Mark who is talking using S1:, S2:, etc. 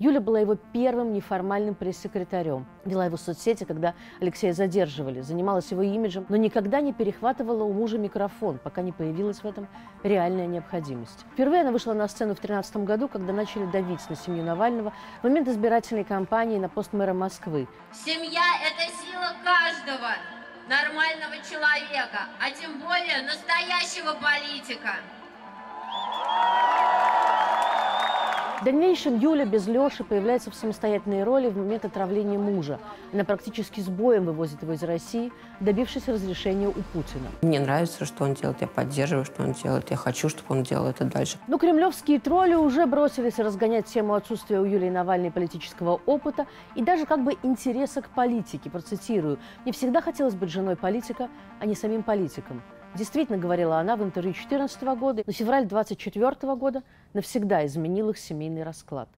S1: Юля была его первым неформальным пресс-секретарем. Вела его в соцсети, когда Алексея задерживали, занималась его имиджем, но никогда не перехватывала у мужа микрофон, пока не появилась в этом реальная необходимость. Впервые она вышла на сцену в 2013 году, когда начали давить на семью Навального в момент избирательной кампании на пост мэра Москвы.
S2: Семья – это сила каждого нормального человека, а тем более настоящего политика.
S1: В дальнейшем Юля без Леши появляется в самостоятельной роли в момент отравления мужа. Она практически с боем вывозит его из России, добившись разрешения у Путина.
S3: Мне нравится, что он делает, я поддерживаю, что он делает, я хочу, чтобы он делал это дальше.
S1: Но кремлевские тролли уже бросились разгонять тему отсутствия у Юлии Навальной политического опыта и даже как бы интереса к политике. Процитирую: «Мне всегда хотелось быть женой политика, а не самим политиком». Действительно, говорила она в интервью 2014 года, но февраль 2024 года навсегда изменил их семейный расклад.